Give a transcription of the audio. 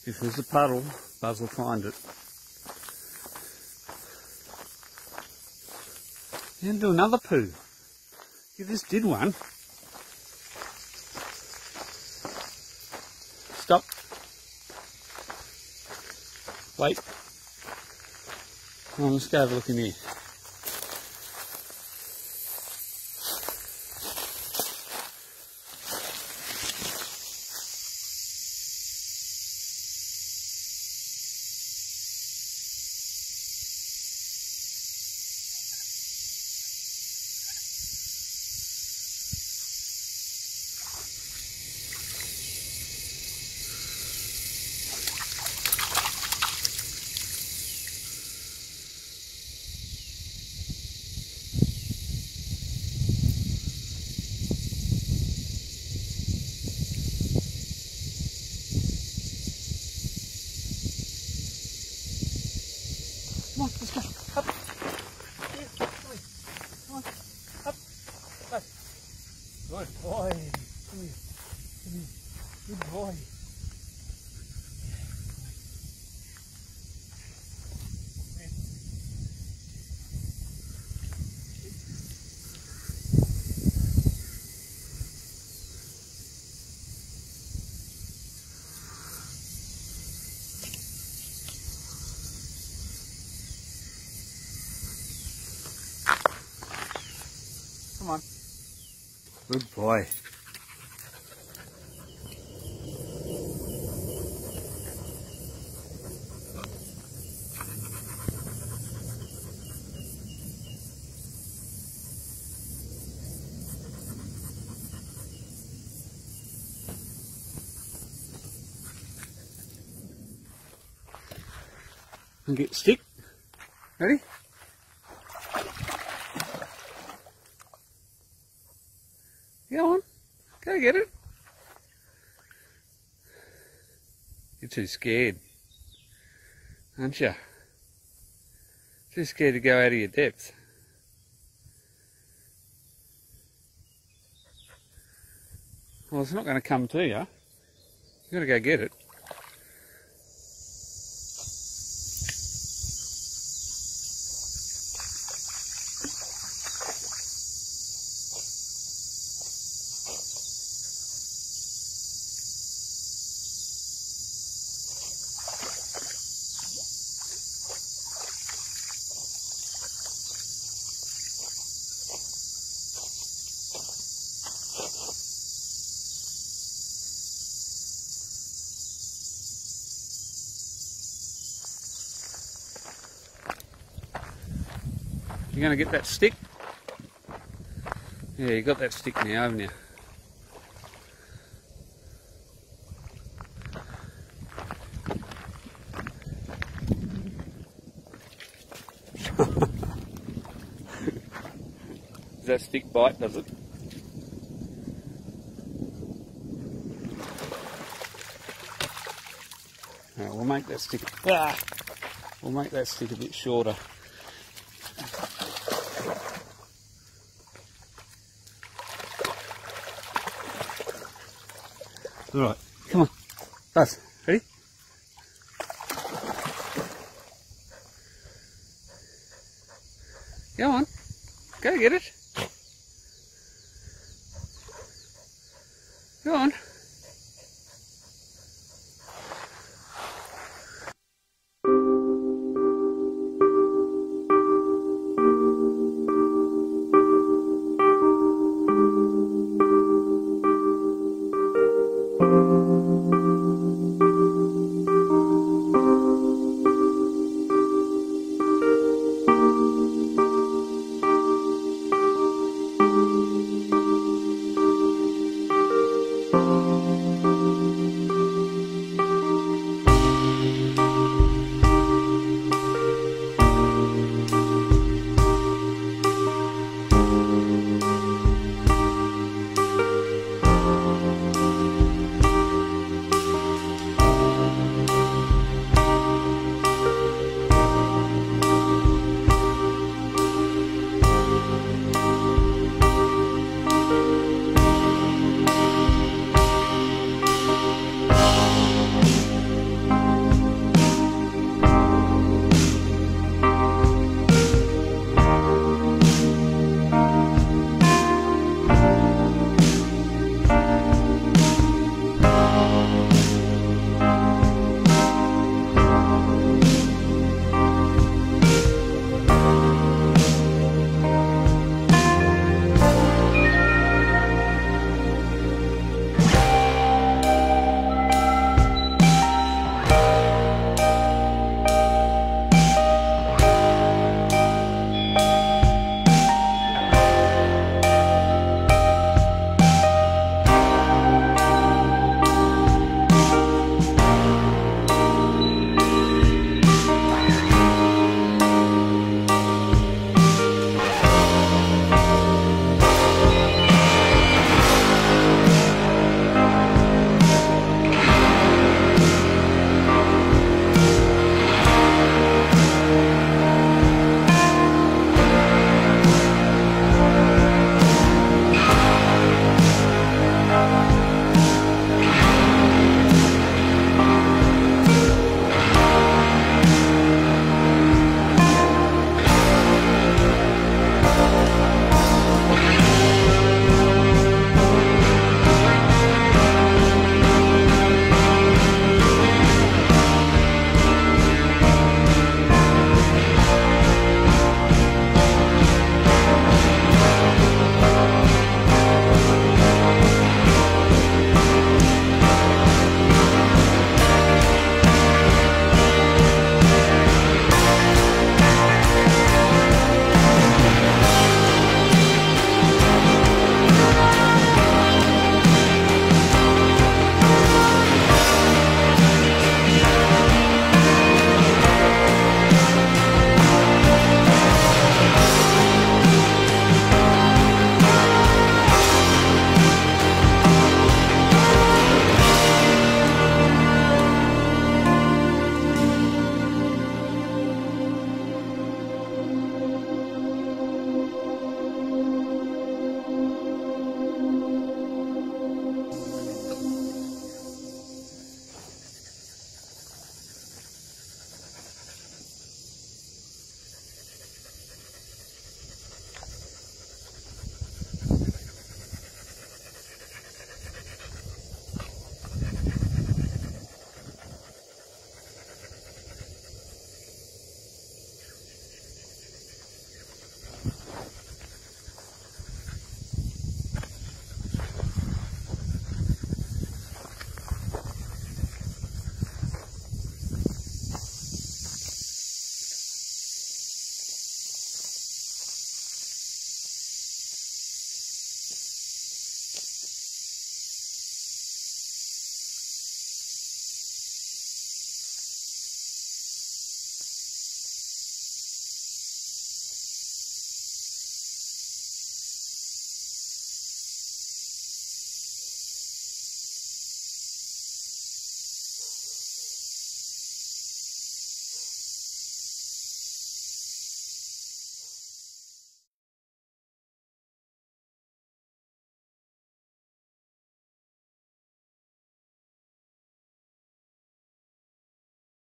If there's a puddle, Buzz will find it. You're going to do another poo. You just did one. Stop. Wait. Come on, let's go have a look in here. Come on, let's go. Up. Here, come on. Up. Go. Good boy. Come here. Come here. Good boy. Come on. Good boy. And get stick. Ready? Go on, go get it. You're too scared, aren't you? Too scared to go out of your depth. Well, it's not going to come to you. You've got to go get it. You're going to get that stick? Yeah, you got that stick now, haven't you? Does that stick bite, does it? Alright, we'll make that stick. We'll make that stick a bit shorter. Alright, come on. Buzz, ready? Go on. Go get it. Go on.